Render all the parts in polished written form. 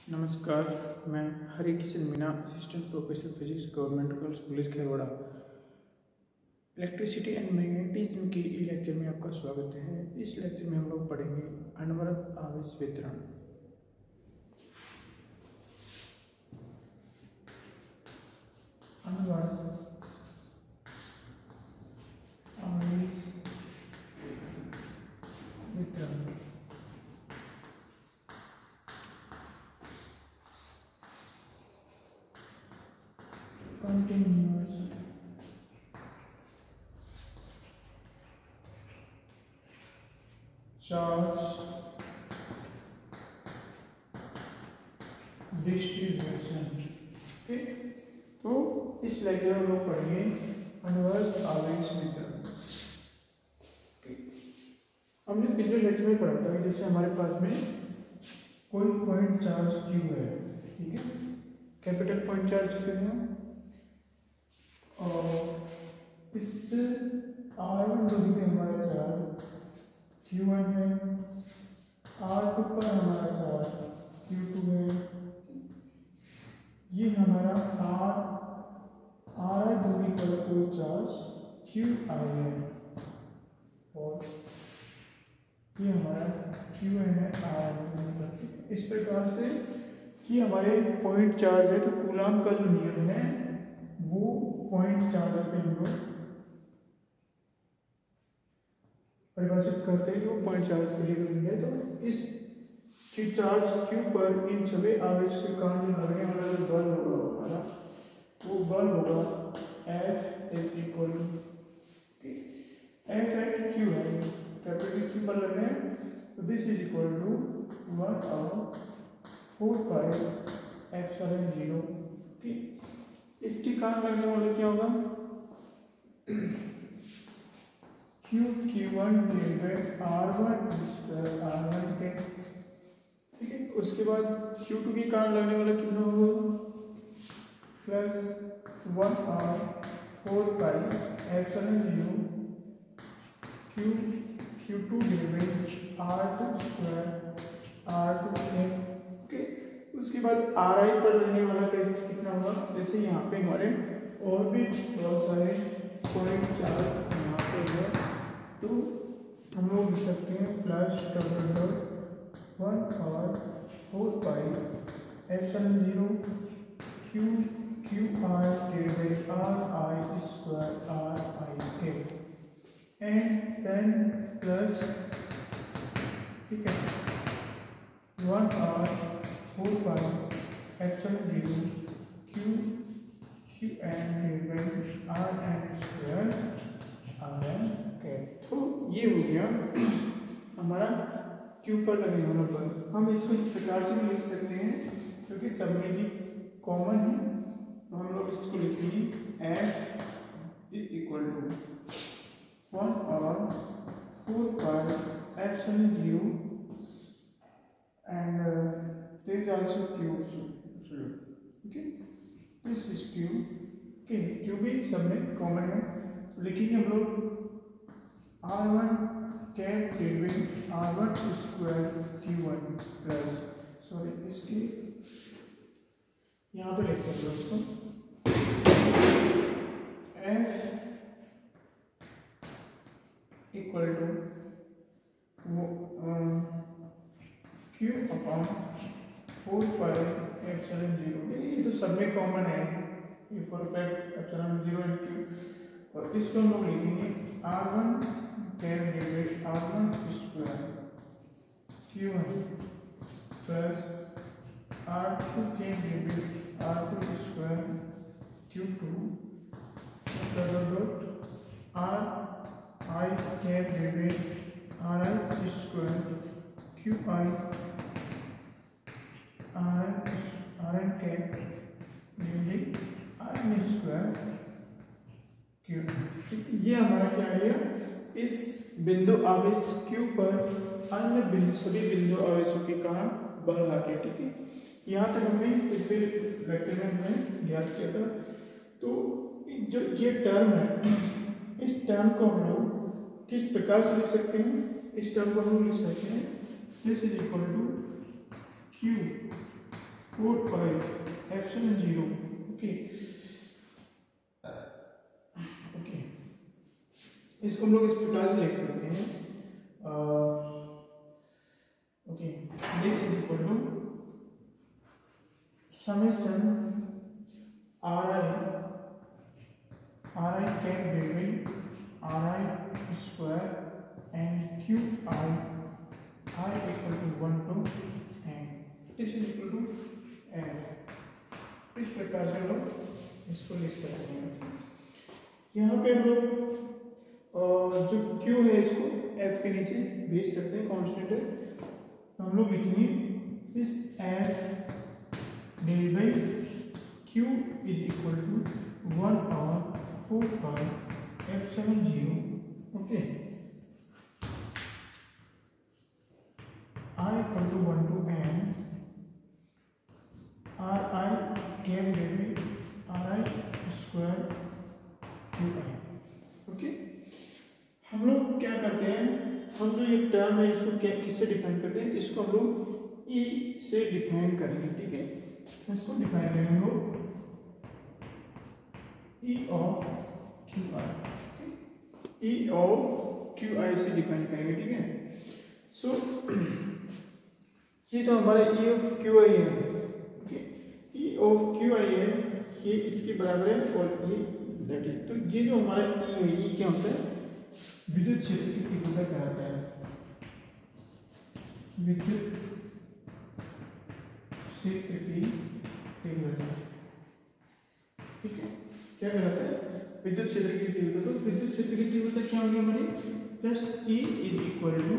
नमस्कार, मैं Hari Kishan Meena, assistant professor physics, government girls college Kherwara. Electricity and magnetism की ई लेक्चर में आपका स्वागत है। इस लेक्चर में हम लोग पढ़ेंगे अनवरत आवेश वितरण। अनवरत आवेश वितरण continuous charge डिस्ट्रीब्यूशन। तो इस लेक्चर में लोग पढ़ेंगे अनवरत आवेश वितरण। हमने पिछले लेक्चर में पढ़ा था कि जैसे हमारे पास में कोई पॉइंट चार्ज क्यू है, ठीक है, कैपिटल पॉइंट चार्ज क्यू है, और इस R1 दूरी पे हमारा चार्ज Q1 है, R2 पर हमारा चार्ज Q2 है, ये हमारा R दूरी पर कोई चार्ज QI है, और ये हमारा QN है R दूरी पर। इस प्रकार से कि हमारे पॉइंट चार्ज है, तो कूलाम का जो नियम है वो पॉइंट चार्ज पे हम लोग परिभाषित करते हैं, जो पॉइंट चार्ज के लिए है। तो इस चार्ज क्यू पर इन सभी आवेश के कारण जो लगने वाला जो बल होगा हमारा, वो बल होगा F is equal to F at Q है, कैपिटल क्यू पर लगने, तो दिस इज इक्वल टू 1/4πε0। इसके कारण लगने वाला क्या होगा, Q1 R1 स्क्वायर R1 के, ठीक है। उसके बाद Q2 के कारण लगने वाला कितना होगा, plus 1/4πε0 Q2 R2 square R2 के, ओके। उसके बाद RI पर लगने वाला कितना होगा, जैसे यहाँ पे हमारे और भी बहुत सारे पॉइंट चार्ज यहाँ पे है, तो हम लोग लिख सकते हैं plus 1/4πε0 QR RI square RI के, एंड देन प्लस, ठीक है, 1/4πε0 QN स्क्वायर RN के। तो ये हो गया हमारा क्यू पर लगने वाला बल। हम इसको इस प्रकार से भी लिख सकते हैं, क्योंकि सब में भी कॉमन है, तो हम लोग इसको लिखेंगे F is equal to 1/4πε0 and there is also Q, okay, this is Q, okay, Q भी सब में कॉमन है, तो लिखेंगे हम लोग R1 cap divide R1 square Q1 plus, sorry इसकी यहाँ पे लिखते हैं दोस्तों, F equal to Q upon 4πε0। ये तो सब में कॉमन है, ये 4πε0 Q, और इसको हम लोग लिखेंगे R1 cap divide R1 square Q1 plus R2 cap divide R2 square Q2 dot RI cap divide RI square QI RN cap divide RN square Q। ये हमारा क्या गया, इस बिंदु आवेश Q पर अन्य बिंदु, सभी बिंदु आवेशों के कारण बल आ गया, ठीक है। यहाँ तक हमने पिछले लेक्चर में हमने ज्ञात किया था। तो जो ये टर्म है, इस टर्म को हम लोग किस प्रकार से लिख सकते हैं, इस टर्म को हम लोग लिख सकते हैं this is equal to Q 4 pi epsilon 0। Okay okay, इसको हम लोग इस प्रकार से लिख सकते हैं। Okay, this is equal to summation RI cap between RI square and QI equal to 1 to n, this is equal to f। इस प्रकार से हम लोग इसको लिख सकते हैं। यहाँ पे हम लोग जो Q है इसको F के नीचे भेज सकते हैं, कांस्टेंट है, तो हम लोग लिखेंगे इस F divide by Q is equal to 1/4 pi epsilon 0। Okay, I equal to 1 to n RI cap divide RI square QI। Okay, हम लोग क्या करते हैं, हम जो ये टर्म है इसको क्या किससे डिफाइन करते हैं, इसको हम लोग E से डिफाइन करेंगे। ठीक है, इसको डिफाइन करेंगे हम लोग E of QI, E of QI से डिफाइन करेंगे। ठीक है, सो ये जो हमारा E ऑफ QI है, E ऑफ QI है, ये इसके बराबर है और ये दैट है। तो ये जो हमारा E है, E क्या होता है, विद्युत क्षेत्र की तीव्रता कहलाता है। विद्युत क्षेत्र की तीव्रता, ठीक है, क्या कहलाता है, विद्युत क्षेत्र की तीव्रता। तो विद्युत क्षेत्र की तीव्रता क्या होगी हमारी, plus E is equal to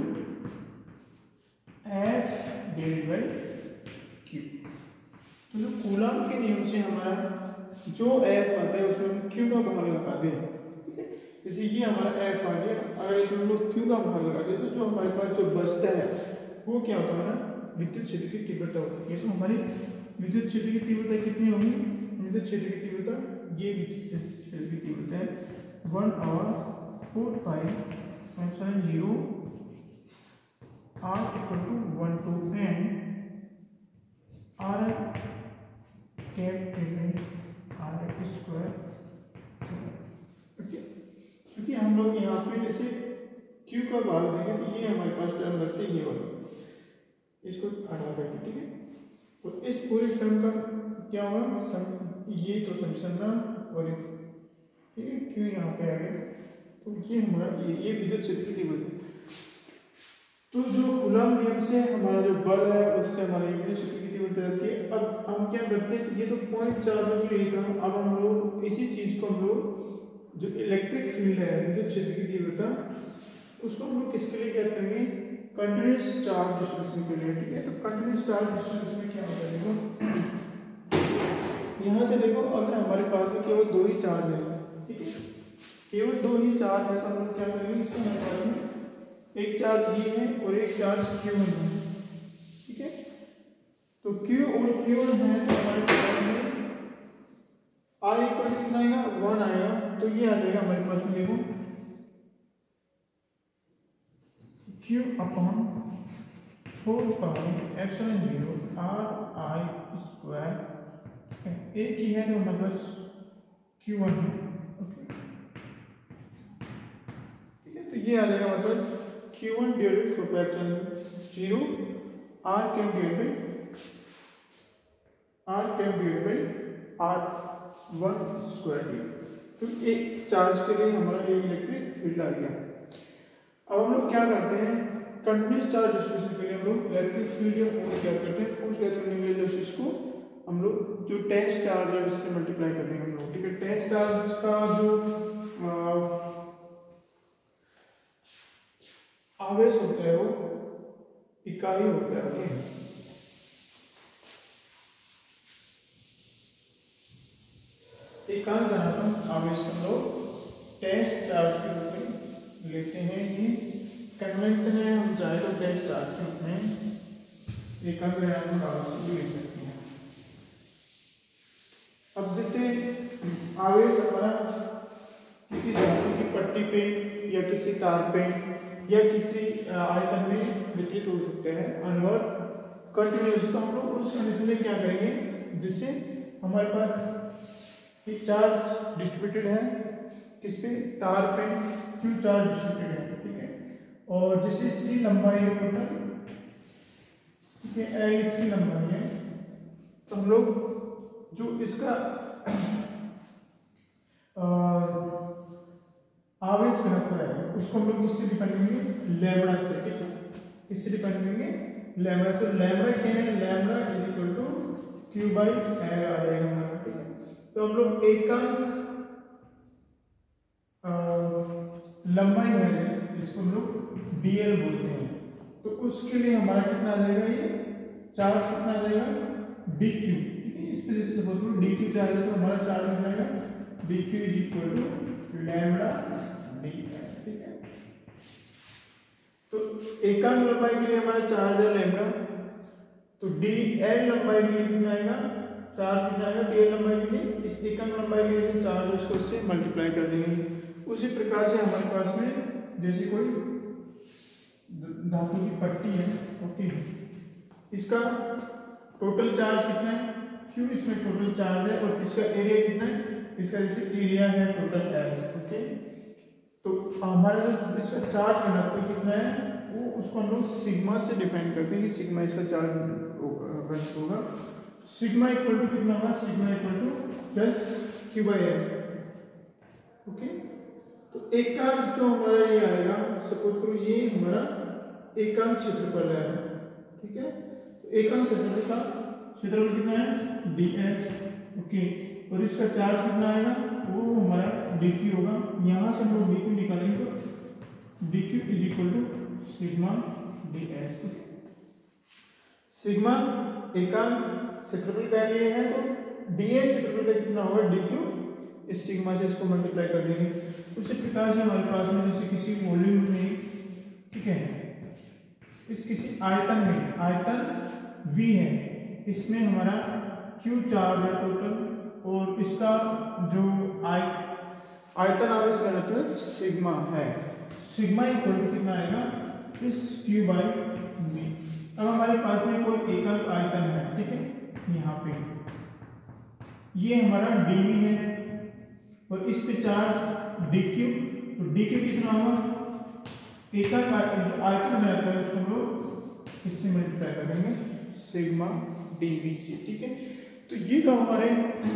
F divided by Q। तो जो कूलम के नियम से हमारा जो F आता है उसमें हम Q का भाग लगाते हैं। ठीक है, जैसे ये हमारा F आ गया, अगर इसमें हम लोग Q का भाग लगाते हैं तो जो हमारे पास जो बचता है वो क्या होता है ना, विद्युत क्षेत्र की तीव्रता होती है। तो हमारी विद्युत क्षेत्र की तीव्रता कितनी होगी, विद्युत क्षेत्र की तीव्रता, ये विद्युत क्षेत्र की तीव्रता है 1/4 pi epsilon 0 R equal to 1 to n RI cap divide RI square. Okay, क्योंकि हम लोग यहाँ पे जैसे Q का भाग देंगे तो ये हमारे पास टर्म बचती है, ये वाली, इसको हटा करके। ठीक है, तो इस पूरे टर्म का क्या होगा, ये तो समीकरण ना, और ठीक है Q यहाँ पे आ गया, तो ये हमारा ये विद्युत क्षेत्र की तीव्रता। तो जो कूलम नियम से हमारा जो बल है उससे हमारी विद्युत क्षेत्र की तीव्रता रहती है। अब हम क्या करते हैं, ये तो पॉइंट चार्ज के लिए था, अब हम लोग इसी चीज को हम लोग जो इलेक्ट्रिक फील्ड है, विद्युत क्षेत्र की तीव्रता, उसको हम लोग किसके लिए कहते हैं, कंटीन्यूअस चार्ज डिस्ट्रीब्यूशन के लिए। ठीक है, तो कंटीन्यूअस चार्ज डिस्ट्रीब्यूशन में क्या होता है, देखो यहाँ से देखो, अगर हमारे पास में केवल 2 ही चार्ज है, ठीक है, केवल 2 ही चार्ज है, तो हम लोग क्या करेंगे, इससे हमारे पास में एक चार्ज ये है और एक चार्ज Q1 है। ठीक है, तो Q और Q1 है, तो हमारे पास में I इक्वल टू कितना आएगा, 1 आएगा, तो ये आ जाएगा हमारे पास में, देखो Q/4 पाई एप्सिलॉन 0 RI स्क्वायर। एक ही है जो हमारे पास Q1 है। ओके, ठीक है, तो ये आ जाएगा हमारे पास Q1 divided 4 pi epsilon 0 R cap divided by R1 square. तो एक चार्ज के लिए हमारा ये इलेक्ट्रिक फील्ड आ गया। अब हम लोग क्या करते हैं, कंटीन्यूअस चार्ज डिस्ट्रीब्यूशन के लिए हम लोग इलेक्ट्रिक फील्ड या फोर्स क्या करते हैं, फोर्स क्या करने के लिए जो इसको हम लोग जो टेस्ट चार्ज है उससे मल्टीप्लाई कर देंगे हम लोग। ठीक है, टेस्ट चार्ज का जो आवेश होता है वो इकाई होता है। ओके, इकाई धनात्मक आवेश को लोग टेस्ट चार्ज के रूप में लेते हैं। ये कन्वेंशन है, हम चाहे तो टेस्ट चार्ज के रूप में इकाई धनात्मक आवेश को ले सकते हैं। अब जैसे आवेश हमारा किसी धातु की पट्टी पे या किसी तार पे या किसी आयतन में वितरित हो सकते हैं, अनवर कंटिन्यूस, तो हम लोग उस कंडीशन में क्या करेंगे, जिससे हमारे पास एक चार्ज डिस्ट्रीब्यूटेड है किस पे, तार पे, क्यू चार्ज डिस्ट्रीब्यूटेड है, ठीक है, और जैसे इसकी लंबाई है टोटल, ठीक है, एल इसकी लंबाई है, तो हम लोग जो इसका आवेश घनत्व है उसको हम लोग किससे डिपेंड करेंगे, लैम्बडा से, ठीक है, किससे डिपेंड करेंगे, लैम्बडा से। लैम्बडा क्या है, lambda is equal to Q by L आ जाएगा हमारा, ठीक है। तो हम लोग एकांक लंबाई है जिसको हम लोग डीएल बोलते हैं, तो उसके लिए हमारा कितना आ जाएगा, ये चार्ज कितना आ जाएगा, डी क्यू, ठीक है, इस तरह से बोलते डी क्यू चार्ज है, तो हमारा चार्ज कितना आएगा, D Q is equal to lambda D, ठीक है। तो एकांक लंबाई के लिए हमारा चार्ज है लैम्बडा, तो डी एल लंबाई के लिए कितना आएगा, चार्ज कितना आएगा डी एल लंबाई के लिए, इस एकांक लंबाई के लिए चार्ज है उसको इससे मल्टीप्लाई कर देंगे। उसी प्रकार से हमारे पास में जैसे कोई धातु की पट्टी है, ओके, इसका टोटल चार्ज कितना है, क्यू इसमें टोटल चार्ज है, और इसका एरिया कितना है, इसका जैसे एरिया है टोटल एल, ओके। तो हमारा जो इसका चार्ज घनत्व कितना है वो उसको हम लोग सिग्मा से डिपेंड करते हैं कि सिग्मा इसका चार्ज घनत्व होगा, सिग्मा इक्वल टू कितना होगा, sigma equal to plus Q by X, okay. तो एकांक जो हमारा ये आएगा, सपोज करो ये हमारा एकांक क्षेत्रफल है, ठीक है, तो एकांक क्षेत्रफल का क्षेत्रफल कितना है, ds, ओके, और इसका चार्ज कितना आएगा, वो हमारा dq होगा, यहां से हम लोग dq निकालेंगे, तो dq is equal to sigma ds, sigma एकांक क्षेत्रफल का लिए है, तो ds क्षेत्रफल का कितना होगा, dq, इस सिग्मा से इसको मल्टीप्लाई कर देंगे। उसी प्रकार से हमारे पास में जैसे किसी वॉल्यूम में, ठीक है, इस किसी आयतन में, आयतन v है, इसमें हमारा q चार्ज है टोटल, और इसका जो आयतन आवेश घनत्व सिग्मा है, सिग्मा इक्वल टू कितना आएगा, इस q बाई v। अब हमारे पास में कोई एकांक आयतन है, ठीक है, यहाँ पे ये हमारा dv है, और इस पे चार्ज dq, तो dq कितना होगा, एकांक जो आयतन घनत्व है उसको हम लोग इससे मल्टीप्लाई करेंगे, सिग्मा dv से, ठीक है। तो ये तो हमारे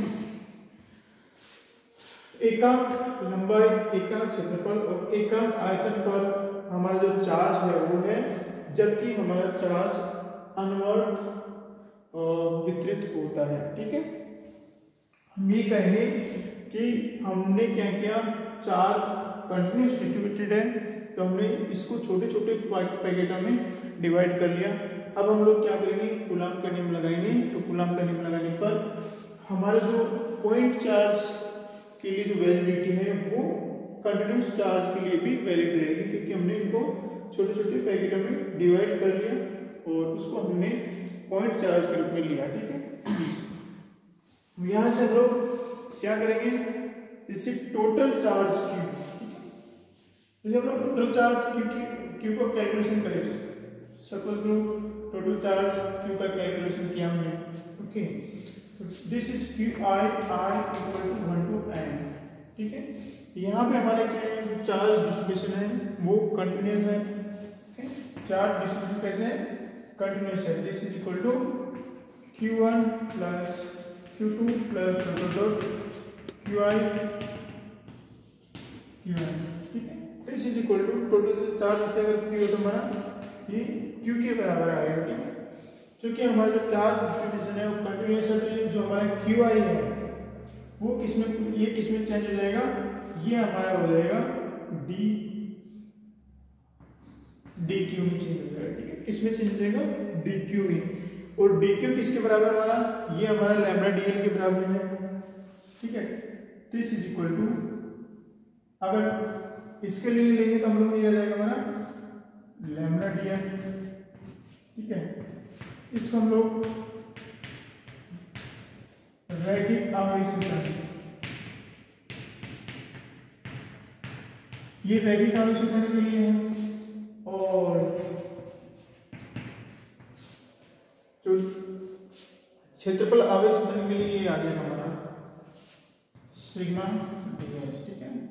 एकांक लंबाई, एकांक क्षेत्रफल और एकांक आयतन पर हमारा जो चार्ज है वो है, जबकि हमारा चार्ज अनवर्त वितरित होता है, ठीक है। हम ये कहेंगे कि हमने क्या किया, चार्ज कंटिन्यूस डिस्ट्रीब्यूटेड है, तो हमने इसको छोटे छोटे पैकेटों में डिवाइड कर लिया। अब हम लोग क्या करेंगे, कूलाम का नियम लगाएंगे, तो कूलाम का नियम लगाने पर हमारे जो पॉइंट चार्ज के लिए जो वैलिडिटी है वो कंटिन्यूस चार्ज के लिए भी वैलिड रहेगी, क्योंकि हमने इनको छोटे छोटे पैकेटों में डिवाइड कर लिया और उसको हमने पॉइंट चार्ज के रूप में लिया, ठीक है। यहाँ से हम लोग क्या करेंगे, जैसे टोटल चार्ज क्यू, जैसे हम लोग टोटल चार्ज क्यू को कैलकुलेशन करें, सपोज करो टोटल चार्ज क्यू का कैलकुलेशन किया हमने, okay, this is Q I equal to 1 to n, ठीक है। यहाँ पे हमारे क्या है, जो चार्ज डिस्ट्रीब्यूशन है वो कंटिन्यूस है, चार्ज डिस्ट्रीब्यूशन कैसे है, कंटिन्यूस है, this is equal to q1 plus q2 plus dot qi qn, ठीक है। This is equal to total charge से अगर q हो तो हमारा ये q के बराबर आएगा, ठीक है। क्योंकि हमारा जो चार्ज डिस्ट्रीब्यूशन है वो कंटिन्यूस है, तो जो हमारा qi है वो किसमें, ये किसमें चेंज हो जाएगा, ये हमारा हो जाएगा dq में चेंज हो जाएगा, ठीक है। किसमें चेंज हो जाएगा, dq में, और dq किसके बराबर हमारा, ये हमारा लैम्बडा dl के बराबर है, ठीक है। दिस इज इक्वल टू, अगर इसके लिए लेंगे तो हम लोग ये आ जाएगा हमारा लैम्बडा dl, ठीक है। इसको हम लोग रैखिक आवेश सूत्र, ये रैखिक आवेश सूत्र के लिए है, और जो क्षेत्रफल आवेश वितरण के लिए ये आ जाएगा हमारा सिग्मा ds, ठीक है।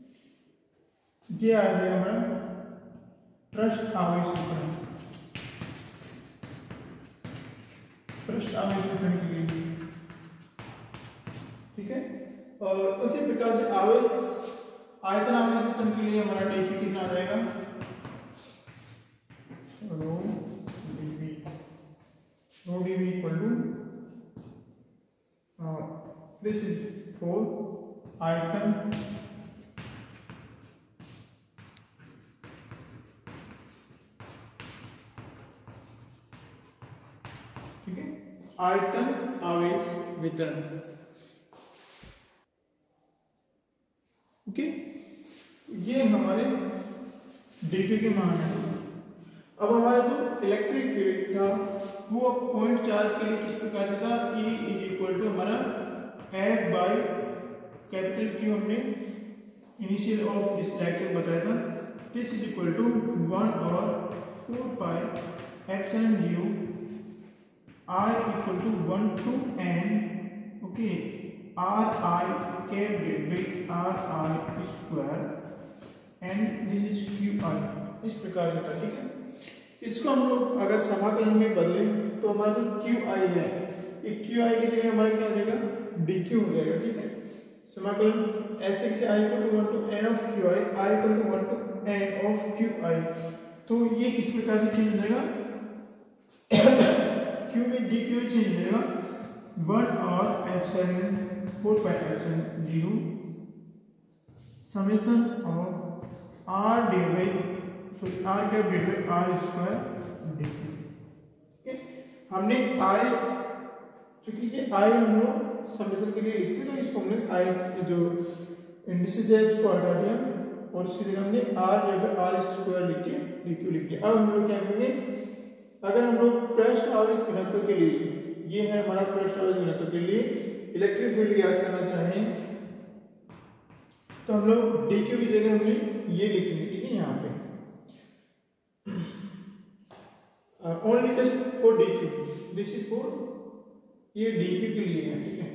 ये आ जाएगा हमारा पृष्ठ आवेश वितरण, पृष्ठ आवेश वितरण के लिए, ठीक है। और उसी प्रकार से आवेश आयतन आवेश वितरण के लिए हमारा dq कितना आ जाएगा, rho dv equal to this is for आयतन ठीक है, आयतन आवेश वितरण, ओके। ये हमारे dq के मान है। अब हमारा जो इलेक्ट्रिक फील्ड था वो पॉइंट चार्ज के लिए किस प्रकार से था, E इज इक्वल टू हमारा F बाई कैपिटल Q, हमने इनिशियल ऑफ दिस लेक्चर बताया था। दिस इज इक्वल टू 1 और 4 pi epsilon 0 R equal to 1 to n, okay, RI cap divided RI square and this is QI, इस प्रकार से था, ठीक है। इसको हम लोग अगर समाकलन में बदलें तो हमारा जो QI है, ये QI की जगह हमारा क्या हो जाएगा, DQ हो जाएगा, ठीक है। समाकलन ऐसे से I equal to 1 to n of QI, I equal to 1 to n of QI, तो ये किस प्रकार से चेंज हो जाएगा Q में DQ चेंज हो जाएगा 1 और epsilon 4 pi epsilon 0 summation of R divided R cap divided R square dq, ठीक है। हमने I, चूंकि ये I हम लोग समेशन के लिए लिखते हैं तो इसको हमने I जो इंडिसेस है उसको हटा दिया और इसकी जगह हमने R डिवाइडेड R स्क्वायर लिख के dq लिख दिया। अब हम लोग क्या करेंगे, अगर हम लोग पृष्ठ आवेश घनत्व के लिए, ये है हमारा पृष्ठ आवेश घनत्व के लिए इलेक्ट्रिक फील्ड याद करना चाहें तो हम लोग dq की जगह हमने ये लिखेंगे, ठीक है, यहाँ पे only just for dq, this is for, ये dq के लिए है, ठीक है,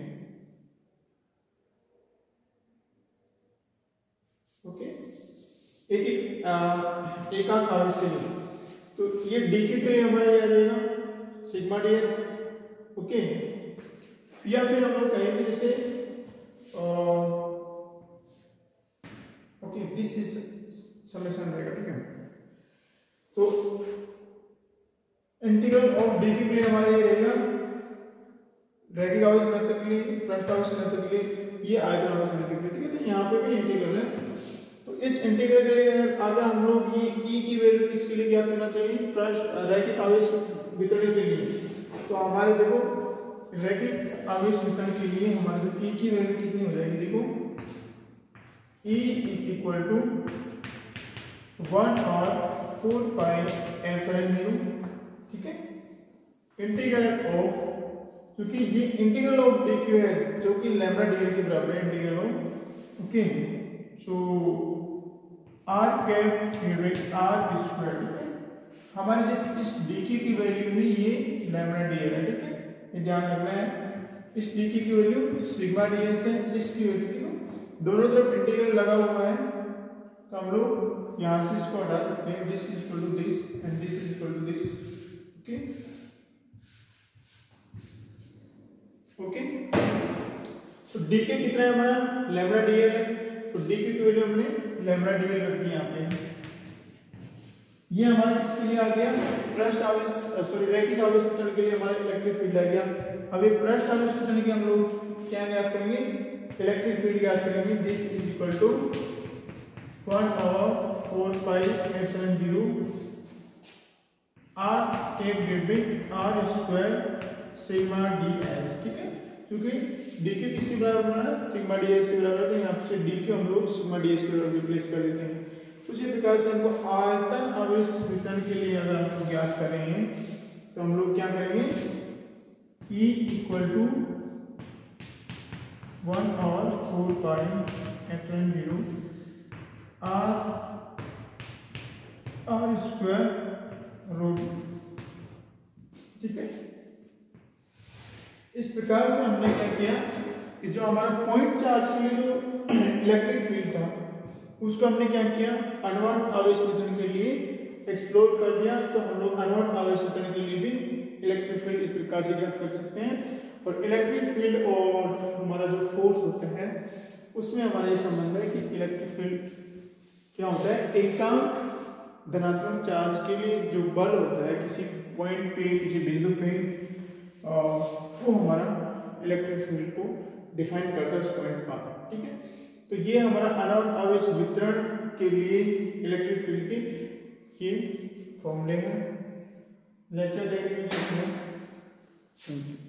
ओके। एक आवेश से लिए तो ये dq के लिए हमारा ये आ जाएगा सिग्मा ds, ओके। या फिर हम लोग कहेंगे जैसे ओके, दिस इज समेशन रहेगा, ठीक है। तो इंटीग्रल ऑफ dq के लिए हमारा ये रहेगा रैखिक आवेश घनत्व के लिए, पृष्ठ आवेश घनत्व के लिए, ये आयतन आवेश घनत्व के लिए, ठीक है। तो यहाँ पे भी इंटीग्रल है, तो इस इंटीग्रल के लिए अगर हम लोग ये E की वैल्यू किसके लिए ज्ञात करना चाहिए, पृष्ठ रैखिक आवेश वितरण के लिए, तो हमारे देखो रैखिक आवेश वितरण के लिए हमारे जो E की वैल्यू कितनी हो जाएगी, देखो E इक्वल टू 1 और 4 पाई एप्सिलॉन 0, ठीक है, इंटीग्रल ऑफ, क्योंकि ये इंटीग्रल ऑफ dq है जो कि लैम्बडा dl के बराबर है, integral of, okay, so r cap divided r square, ठीक है। हमारे इस dq की वैल्यू भी ये लैम्बडा dl है, ठीक है, ये ध्यान रखना है। इस dq की वैल्यू सिग्मा ds है, इसकी वैल्यू देखो दोनों तरफ इंटीग्रल लगा हुआ है तो हम लोग यहाँ से इसको हटा सकते हैं, this is equal to this and this is equal to this, okay, okay. तो dk कितना है हमारा, लैम्बडा dl है, तो dq की वैल्यू हमने लैम्बडा dl रख दी यहाँ पे। ये हमारा किसके लिए आ गया, पृष्ठ आवेश, सॉरी रैखिक आवेश वितरण के लिए हमारा इलेक्ट्रिक फील्ड आ गया। अब ये पृष्ठ आवेश वितरण के हम लोग क्या ज्ञात करेंगे, इलेक्ट्रिक फील्ड ज्ञात करेंगे। This is equal to 1 over 4 pi epsilon 0 r cap divided r square sigma ds, ठीक है, क्योंकि dq किसके बराबर बना है, सिग्मा ds के बराबर है, तो यहाँ पे dq हम लोग सिग्मा ds के बराबर रिप्लेस कर देते हैं। उसी प्रकार से हमको आयतन आवेश वितरण के लिए अगर हम ज्ञात कर रहे हैं तो हम लोग क्या करेंगे, E इक्वल टू 1 और 4 pi epsilon 0 r square root, ठीक है, इस प्रकार से हमने क्या किया कि जो हमारा पॉइंट चार्ज के लिए जो इलेक्ट्रिक फील्ड था उसको हमने क्या किया, अनवर्ट आवेश वितरण के लिए एक्सप्लोर कर दिया। तो हम लोग अनवर्ट आवेश वितरण के लिए भी इलेक्ट्रिक फील्ड इस प्रकार से ज्ञात कर सकते हैं। और इलेक्ट्रिक फील्ड और हमारा जो फोर्स होता है उसमें हमारा ये संबंध है कि इलेक्ट्रिक फील्ड क्या होता है, एकांक धनात्मक चार्ज के लिए जो बल होता है किसी पॉइंट पे, किसी बिंदु पे, वो हमारा इलेक्ट्रिक फील्ड को डिफाइन करता है उस पॉइंट पर। ठीक है, तो ये हमारा अनवर्ट आवेश वितरण के लिए इलेक्ट्रिक फील्ड के ये फॉर्मूले हैं। लेक्चर देखने के लिए थैंक यू।